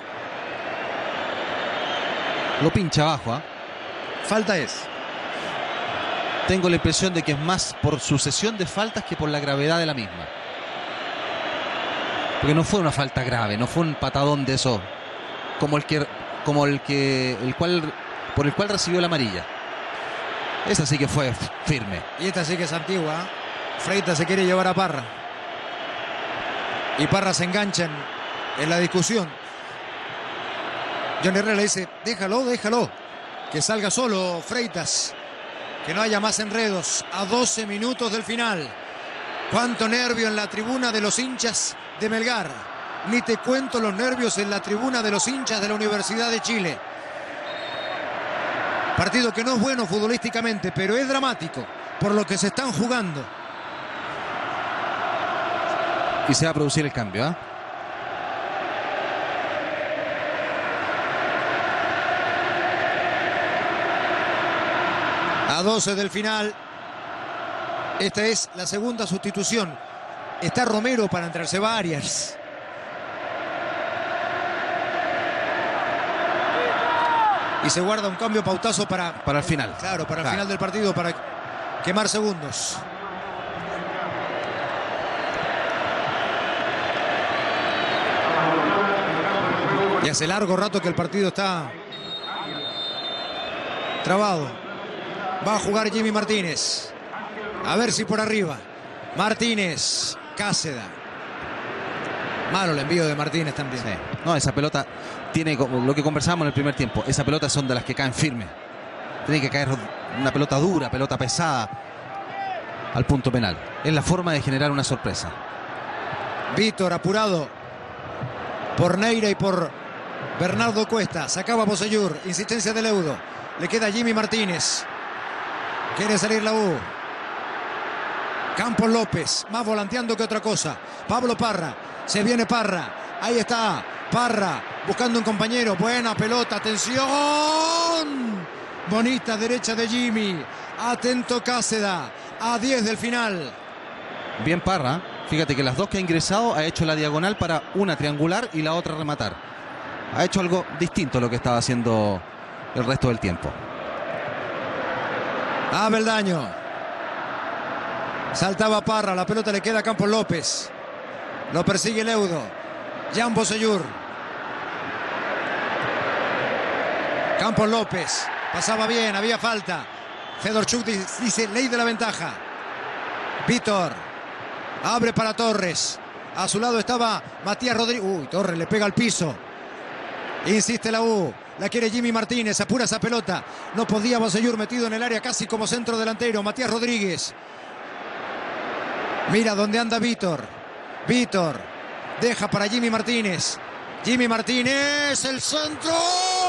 Lo pincha abajo, ¿eh? Falta es. Tengo la impresión de que es más por sucesión de faltas que por la gravedad de la misma. Porque no fue una falta grave, no fue un patadón de eso como el que como el que el cual por el cual recibió la amarilla. Esa sí que fue firme. Y esta sí que es antigua. Freitas se quiere llevar a Parra. Y Parra se engancha en, en la discusión. John Herrera le dice, déjalo, déjalo. Que salga solo Freitas. Que no haya más enredos. A doce minutos del final. Cuánto nervio en la tribuna de los hinchas de Melgar. Ni te cuento los nervios en la tribuna de los hinchas de la Universidad de Chile. Partido que no es bueno futbolísticamente, pero es dramático por lo que se están jugando. Y se va a producir el cambio, ¿eh? A doce del final. Esta es la segunda sustitución. Está Romero para entrar, se va Arias. Y se guarda un cambio Pautazo para... Para el final. Claro, para el claro. final del partido, para quemar segundos. Y hace largo rato que el partido está trabado. Va a jugar Jimmy Martínez. A ver si por arriba. Martínez, Cáceda. Malo el envío de Martínez también. Sí. No, esa pelota tiene lo que conversábamos en el primer tiempo. Esas pelotas son de las que caen firmes. Tiene que caer una pelota dura, pelota pesada al punto penal. Es la forma de generar una sorpresa. Vítor apurado por Neira y por Bernardo Cuesta. Sacaba Bocellur. Insistencia de Leudo. Le queda Jimmy Martínez. Quiere salir la U. Campos López. Más volanteando que otra cosa. Pablo Parra. Se viene Parra. Ahí está. Parra buscando un compañero. Buena pelota. Atención. Bonita derecha de Jimmy. Atento Cáceda. A diez del final. Bien Parra. Fíjate que las dos que ha ingresado ha hecho la diagonal para una triangular y la otra rematar. Ha hecho algo distinto a lo que estaba haciendo el resto del tiempo. Abeldaño. Saltaba Parra. La pelota le queda a Campos López. Lo persigue Leudo. Jan Bocellur. Campos López. Pasaba bien. Había falta. Fedorchuk dice ley de la ventaja. Vítor. Abre para Torres. A su lado estaba Matías Rodríguez. Uy, Torres le pega al piso. Insiste la U. La quiere Jimmy Martínez. Apura esa pelota. No podía Bocellur metido en el área casi como centro delantero. Matías Rodríguez. Mira dónde anda Vítor. Vítor. Deja para Jimmy Martínez. Jimmy Martínez. El centro.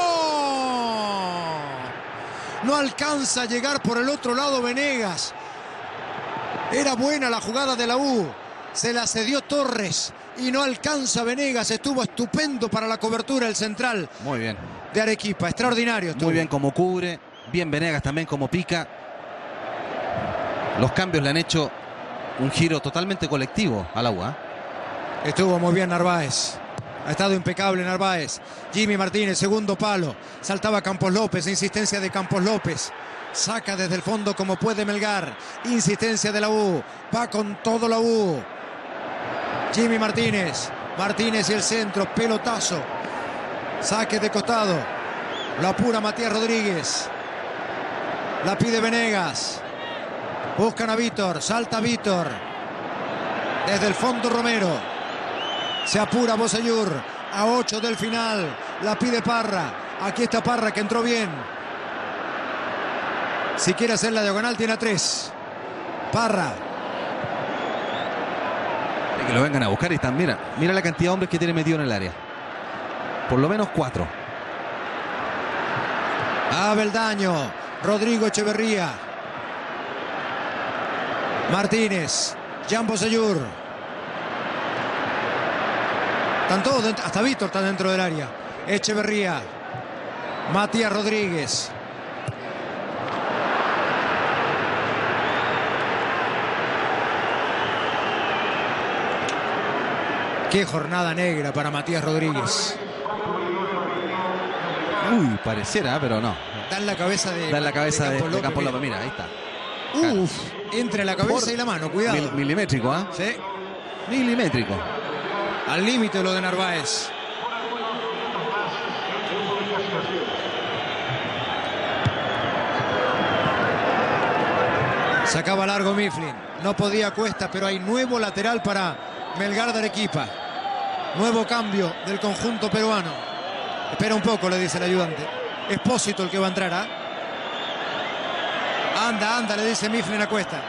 No alcanza a llegar por el otro lado Venegas. Era buena la jugada de la U. Se la cedió Torres. Y no alcanza Venegas. Estuvo estupendo para la cobertura el central. Muy bien. De Arequipa. Extraordinario estuvo. Muy bien como cubre. Bien Venegas también como pica. Los cambios le han hecho un giro totalmente colectivo a la U. ¿eh? Estuvo muy bien Narváez. Ha estado impecable Narváez. Jimmy Martínez, segundo palo. Saltaba Campos López. Insistencia de Campos López. Saca desde el fondo como puede Melgar. Insistencia de la U. Va con todo la U. Jimmy Martínez. Martínez y el centro. Pelotazo. Saque de costado. Lo apura Matías Rodríguez. La pide Venegas. Buscan a Vítor. Salta Vítor. Desde el fondo Romero. Se apura Bocellur. A ocho del final. La pide Parra. Aquí está Parra que entró bien. Si quiere hacer la diagonal tiene a tres. Parra. Que lo vengan a buscar y están, mira, mira la cantidad de hombres que tiene metido en el área. Por lo menos cuatro. Abeldaño. Rodrigo Echeverría. Martínez. Jan Bocellur. Están todos dentro, hasta Víctor está dentro del área. Echeverría. Matías Rodríguez. Qué jornada negra para Matías Rodríguez. Uy, pareciera, pero no. Da en la cabeza de, da en la cabeza de, de Campos López. Mira, ahí está. Uf, entre la cabeza Por y la mano, cuidado. Mil, milimétrico, ¿ah? ¿eh? Sí. Milimétrico. Al límite lo de Narváez. Sacaba largo Mifflin. No podía Cuesta, pero hay nuevo lateral para Melgar de Arequipa. Nuevo cambio del conjunto peruano. Espera un poco, le dice el ayudante. Espósito el que va a entrar, ¿ah? Anda, anda, le dice Mifflin a Cuesta.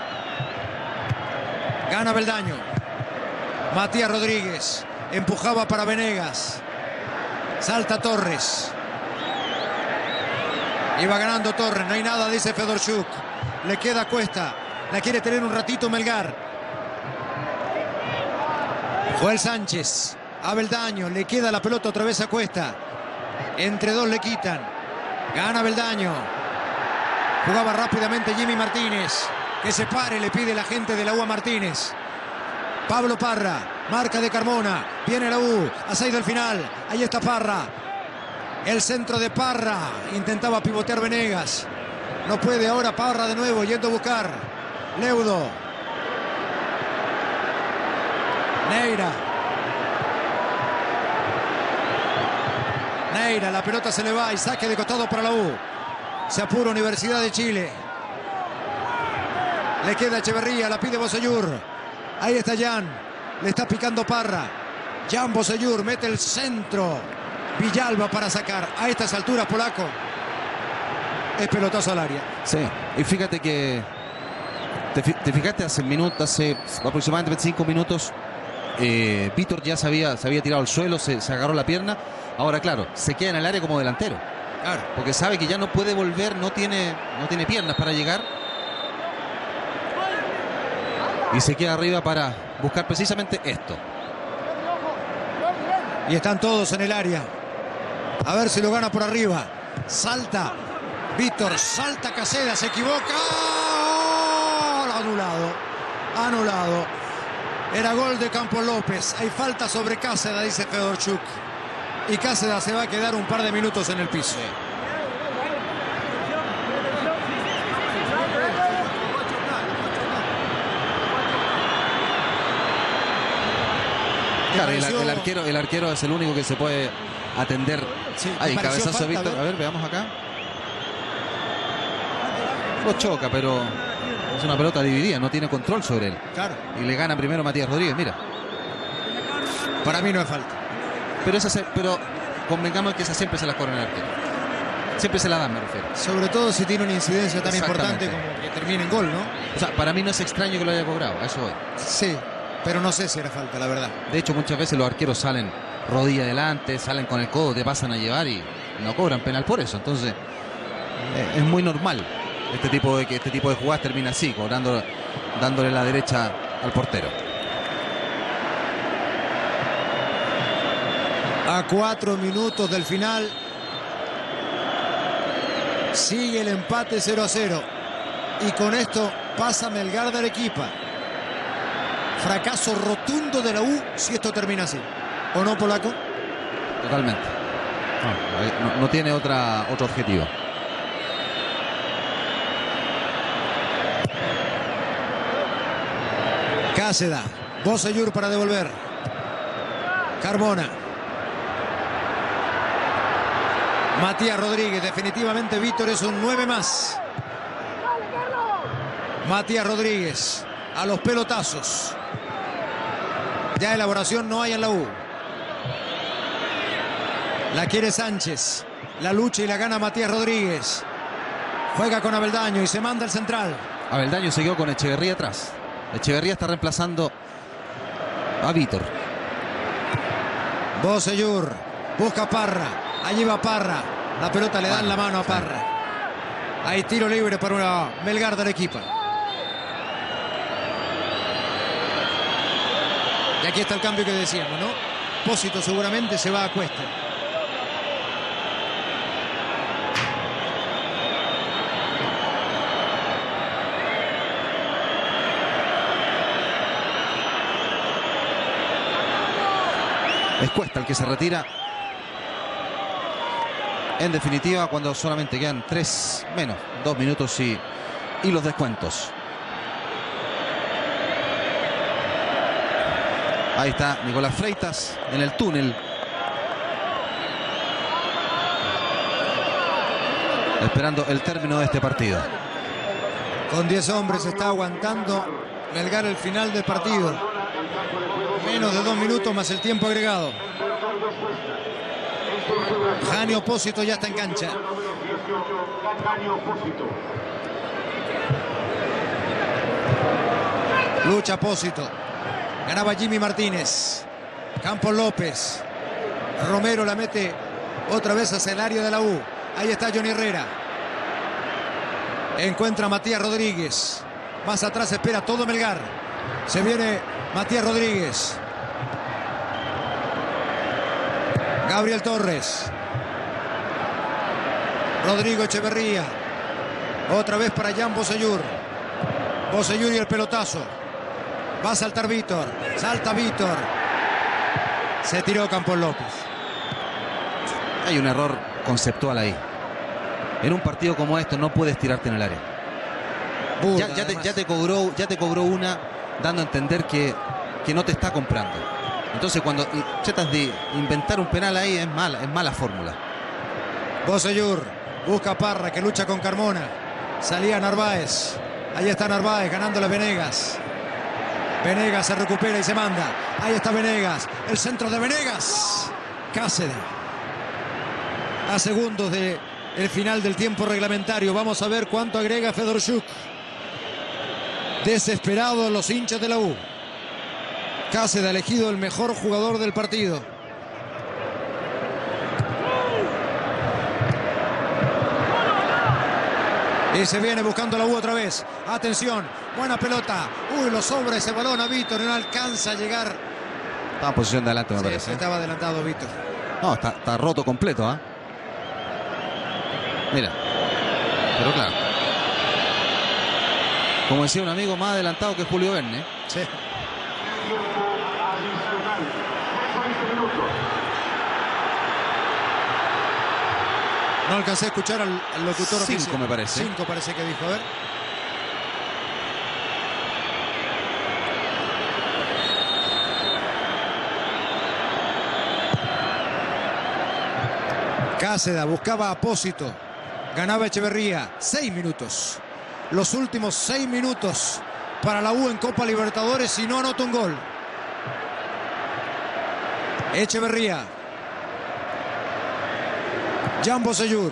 Gana Beldaño. Matías Rodríguez. Empujaba para Venegas. Salta Torres. Iba ganando Torres. No hay nada, dice Fedorchuk. Le queda Cuesta. La quiere tener un ratito Melgar. Joel Sánchez. Abeldaño. Le queda la pelota otra vez a Cuesta. Entre dos le quitan. Gana Beldaño. Jugaba rápidamente Jimmy Martínez. Que se pare, le pide la gente de la U a Martínez. Pablo Parra. Marca de Carmona. Viene la U. A seis del final. Ahí está Parra. El centro de Parra. Intentaba pivotear Venegas. No puede ahora Parra de nuevo. Yendo a buscar. Leudo. Neira. Pereira, la pelota se le va y saque de costado para la U. Se apura Universidad de Chile. Le queda Echeverría, la pide Bocellur. Ahí está Jan, le está picando Parra. Jan Bocellur mete el centro. Villalba para sacar. A estas alturas, Polaco, es pelotazo al área. Sí, y fíjate que te, te fijaste hace minutos, hace aproximadamente veinticinco minutos, eh, Vítor ya se había, se había tirado al suelo, se, se agarró la pierna. Ahora, claro, se queda en el área como delantero. Claro. Porque sabe que ya no puede volver, no tiene, no tiene piernas para llegar. Y se queda arriba para buscar precisamente esto. Y están todos en el área. A ver si lo gana por arriba. Salta Vítor, salta Caseda, se equivoca. ¡Oh! Anulado. Anulado. Era gol de Campos López. Hay falta sobre Caseda, dice Fedorchuk. Y Caseda se va a quedar un par de minutos en el piso. Claro, el, el, arquero, el arquero es el único que se puede atender. Sí, Ahí, cabezazo de Víctor. A ver, veamos acá. Lo choca, pero es una pelota dividida, no tiene control sobre él. Claro. Y le gana primero Matías Rodríguez, mira. Para mí no es falta. Pero, esa se, pero convengamos que esa siempre se la cobran al arquero. Siempre se la dan, me refiero. Sobre todo si tiene una incidencia tan importante como que termine en gol, ¿no? O sea, para mí no es extraño que lo haya cobrado, a eso voy. Sí, pero no sé si era falta, la verdad. De hecho, muchas veces los arqueros salen rodilla adelante, salen con el codo, te pasan a llevar y no cobran penal por eso. Entonces, eh, es muy normal este tipo de que este tipo de jugadas termina así, cobrando, dándole la derecha al portero. A cuatro minutos del final sigue el empate cero a cero. Y con esto pasa Melgar de Arequipa. Fracaso rotundo de la U si esto termina así. ¿O no, Polaco? Totalmente. No, no, no tiene otra, otro objetivo. Caseda. Bocellur para devolver. Carbona. Matías Rodríguez. Definitivamente Vítor es un nueve más. Matías Rodríguez. A los pelotazos. Ya elaboración no hay en la U. La quiere Sánchez. La lucha y la gana Matías Rodríguez. Juega con Abeldaño y se manda el central. Abeldaño se quedó con Echeverría atrás. Echeverría está reemplazando a Vítor. Bocellur. Busca Parra. Allí va Parra. La pelota le dan la mano a Parra. Hay tiro libre para una Melgar de Arequipa. Y aquí está el cambio que decíamos, ¿no? Pósito seguramente se va a Cuesta. Es Cuesta el que se retira. En definitiva, cuando solamente quedan tres menos, dos minutos y, y los descuentos. Ahí está Nicolás Freitas en el túnel. Esperando el término de este partido. Con diez hombres está aguantando Melgar el final del partido. Menos de dos minutos más el tiempo agregado. Jani Opósito ya está en cancha. Lucha Opósito. Ganaba Jimmy Martínez. Campos López. Romero la mete otra vez hacia el área de la U. Ahí está Johnny Herrera. Encuentra a Matías Rodríguez. Más atrás espera todo Melgar. Se viene Matías Rodríguez. Gabriel Torres. Rodrigo Echeverría. Otra vez para Jan Bocellur. Bocellur y el pelotazo. Va a saltar Vítor. Salta Vítor. Se tiró Campos López. Hay un error conceptual ahí. En un partido como esto no puedes tirarte en el área. Burda, ya, ya, te, ya, te cobró, ya te cobró una dando a entender que, que no te está comprando. Entonces cuando tratas de inventar un penal ahí es mala, es mala fórmula. Bocellur busca a Parra, que lucha con Carmona. Salía Narváez. Ahí está Narváez ganándole a Venegas. Venegas se recupera y se manda. Ahí está Venegas. El centro de Venegas. Cáceres. A segundos del final del tiempo reglamentario. Vamos a ver cuánto agrega Fedorchuk. Desesperados los hinchas de la U. Cáceres ha elegido el mejor jugador del partido. Y se viene buscando la U otra vez. Atención, buena pelota. Uy, lo sobra ese balón a Víctor. No alcanza a llegar. Estaba en posición de adelante, me Sí, parece. estaba adelantado Víctor. No, está, está roto completo, ¿ah? Mira. Pero claro. Como decía un amigo, más adelantado que Julio Verne. Sí. No alcancé a escuchar al, al locutor Cinco, oficial. me parece. Cinco parece que dijo. A ver. Cáceres buscaba a Apósito. Ganaba Echeverría. Seis minutos. Los últimos seis minutos para la U en Copa Libertadores y no anota un gol. Echeverría. Jan Bocellur.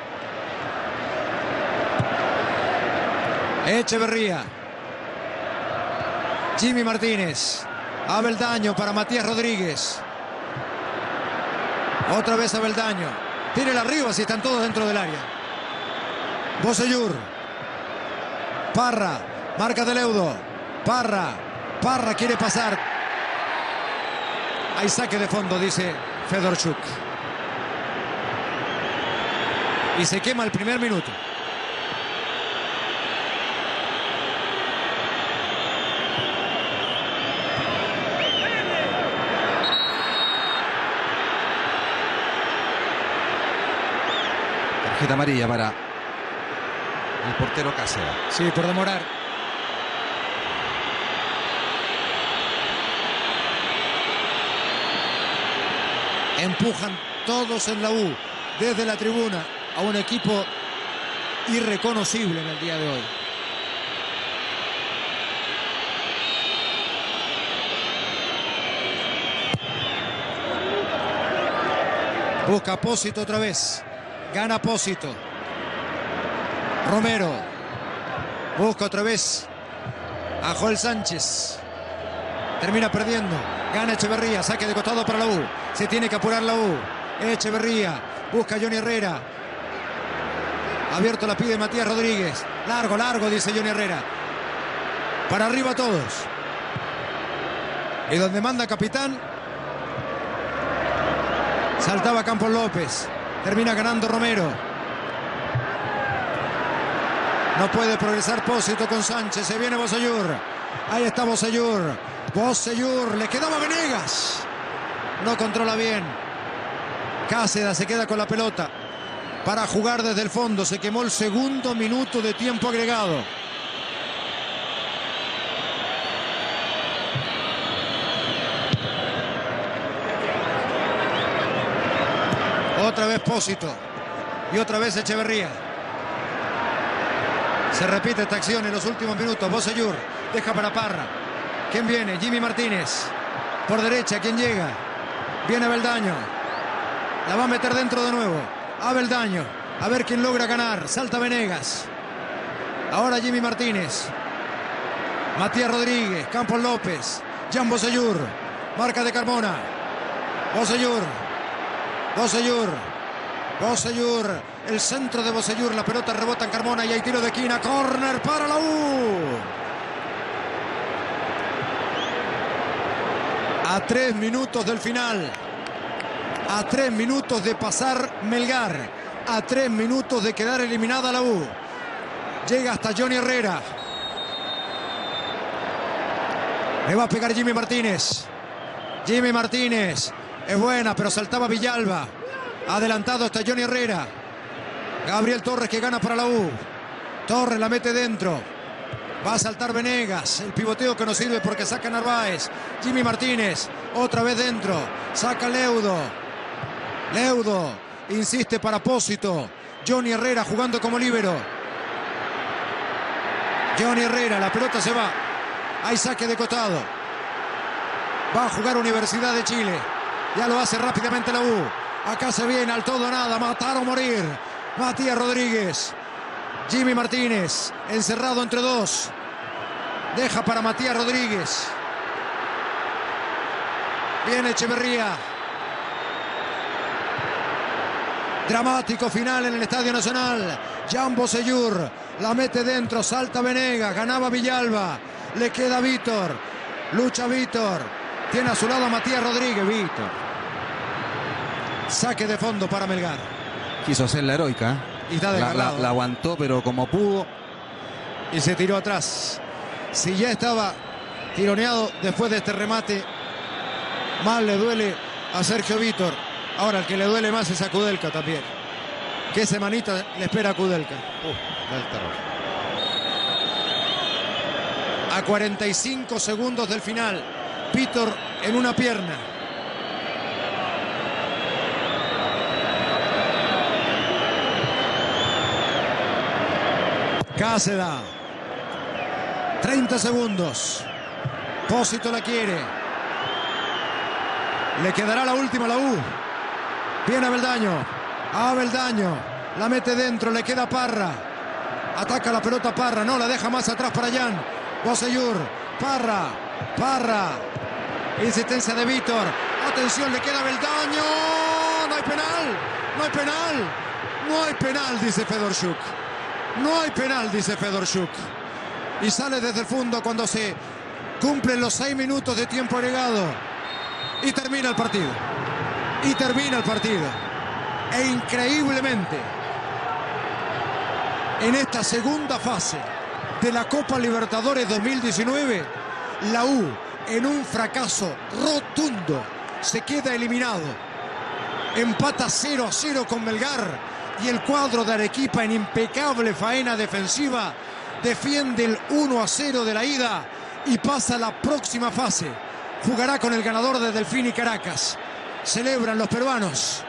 Echeverría. Jimmy Martínez. Abeldaño para Matías Rodríguez. Otra vez Abeldaño. Tírela arriba si están todos dentro del área. Bocellur. Parra. Marca de Leudo. Parra. Parra quiere pasar. Hay saque de fondo, dice Fedorchuk. Y se quema el primer minuto. Tarjeta amarilla para el portero Cáceres. Sí, por demorar. Empujan todos en la U desde la tribuna a un equipo irreconocible en el día de hoy. Busca Apósito otra vez. Gana Apósito. Romero. Busca otra vez a Joel Sánchez. Termina perdiendo. Gana Echeverría. Saque de costado para la U. Se tiene que apurar la U. Echeverría. Busca a Johnny Herrera. Abierto la pide Matías Rodríguez. Largo, largo, dice Johnny Herrera. Para arriba todos. Y donde manda capitán. Saltaba Campos López. Termina ganando Romero. No puede progresar Pósito con Sánchez. Se viene Bocellur. Ahí está Bocellur. Bocellur. Le quedaba Venegas. No controla bien. Cáceres se queda con la pelota para jugar desde el fondo. Se quemó el segundo minuto de tiempo agregado. Otra vez Pósito. Y otra vez Echeverría. Se repite esta acción en los últimos minutos. Bocellur deja para Parra. ¿Quién viene? Jimmy Martínez. Por derecha, ¿quién llega? Viene Abeldaño. La va a meter dentro de nuevo. Abeldaño. A ver quién logra ganar. Salta Venegas. Ahora Jimmy Martínez. Matías Rodríguez. Campos López. Jan Bocellur. Marca de Carmona. Bocellur. Bocellur. Bocellur. El centro de Bocellur. La pelota rebota en Carmona y hay tiro de esquina. Córner para la U. A tres minutos del final. A tres minutos de pasar Melgar. A tres minutos de quedar eliminada la U. Llega hasta Johnny Herrera. Le va a pegar Jimmy Martínez. Jimmy Martínez. Es buena, pero saltaba Villalba. Adelantado hasta Johnny Herrera. Gabriel Torres que gana para la U. Torres la mete dentro. Va a saltar Venegas. El pivoteo que no sirve porque saca Narváez. Jimmy Martínez. Otra vez dentro. Saca Leudo. Leudo. Insiste para Pósito. Johnny Herrera jugando como líbero. Johnny Herrera, la pelota se va. Hay saque de costado. Va a jugar Universidad de Chile. Ya lo hace rápidamente la U. Acá se viene al todo o nada. Matar o morir. Matías Rodríguez. Jimmy Martínez. Encerrado entre dos. Deja para Matías Rodríguez. Viene Echeverría. Dramático final en el Estadio Nacional. Jan Bosellur la mete dentro, salta Venegas, ganaba Villalba, le queda Vítor, lucha Vítor, tiene a su lado a Matías Rodríguez. Vítor. Saque de fondo para Melgar. Quiso hacer la heroica. Y está la, la, la aguantó, pero como pudo. Y se tiró atrás. Si ya estaba tironeado después de este remate, más le duele a Sergio Vítor. Ahora el que le duele más es a Kudelka también. ¿Qué semanita le espera a Kudelka? Uh, da el terror. A cuarenta y cinco segundos del final, Vítor en una pierna. Cáceda. treinta segundos. Pósito la quiere. Le quedará la última a la U. Viene Abeldaño. Abeldaño. La mete dentro. Le queda Parra. Ataca la pelota Parra. No, la deja más atrás para Jan Bosellur. Parra. Parra. Insistencia de Vítor. Atención, le queda Abeldaño. No hay penal. No hay penal. No hay penal, dice Fedorchuk. No hay penal, dice Fedorchuk. Y sale desde el fondo cuando se cumplen los seis minutos de tiempo agregado. Y termina el partido. Y termina el partido. E increíblemente, en esta segunda fase de la Copa Libertadores dos mil diecinueve, la U, en un fracaso rotundo, se queda eliminado. Empata cero a cero con Melgar. Y el cuadro de Arequipa, en impecable faena defensiva, defiende el uno a cero de la ida y pasa a la próxima fase. Jugará con el ganador de Delfín y Caracas. Celebran los peruanos.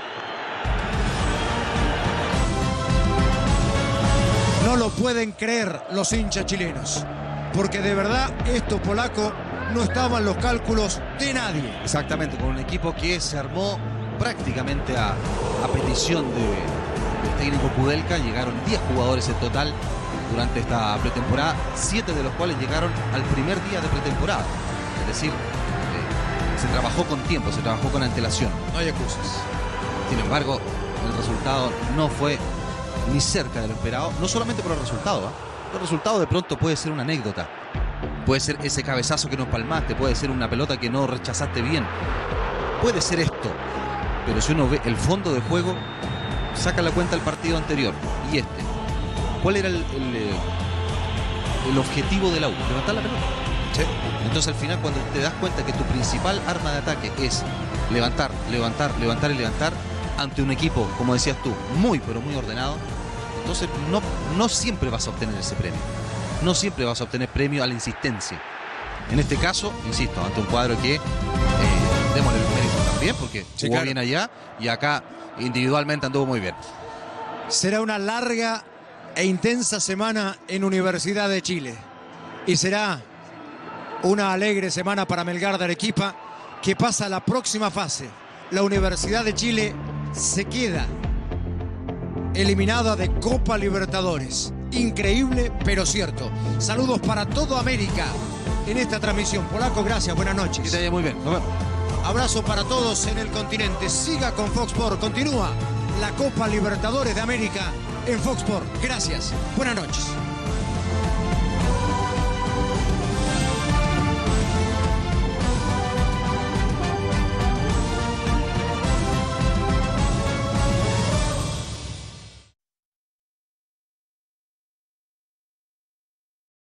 No lo pueden creer los hinchas chilenos, porque de verdad esto, polaco, no estaba en los cálculos de nadie. Exactamente, con un equipo que se armó prácticamente a, a petición de, del técnico Kudelka. Llegaron diez jugadores en total durante esta pretemporada, siete de los cuales llegaron al primer día de pretemporada. Es decir, eh, se trabajó con tiempo, se trabajó con antelación. No hay excusas. Sin embargo, el resultado no fue ni cerca de lo esperado, no solamente por el resultado, ¿eh? El resultado de pronto puede ser una anécdota, puede ser ese cabezazo que no palmaste, puede ser una pelota que no rechazaste bien, puede ser esto, pero si uno ve el fondo de juego, saca la cuenta el partido anterior y este, ¿cuál era el, el, el objetivo de la U? Levantar la pelota. ¿Sí? Entonces al final, cuando te das cuenta que tu principal arma de ataque es levantar, levantar, levantar y levantar ante un equipo, como decías tú, muy pero muy ordenado, entonces no, no siempre vas a obtener ese premio. No siempre vas a obtener premio a la insistencia. En este caso, insisto, ante un cuadro que eh, démosle el mérito también, porque sí, jugó claro. bien allá y acá individualmente anduvo muy bien. Será una larga e intensa semana en Universidad de Chile. Y será una alegre semana para Melgar de Arequipa, que pasa a la próxima fase. La Universidad de Chile se queda eliminada de Copa Libertadores. Increíble, pero cierto. Saludos para toda América en esta transmisión. Polaco, gracias, buenas noches. Que te vaya muy bien, nos vemos. Abrazo para todos en el continente. Siga con Fox Sports. Continúa la Copa Libertadores de América en Fox Sports. Gracias, buenas noches.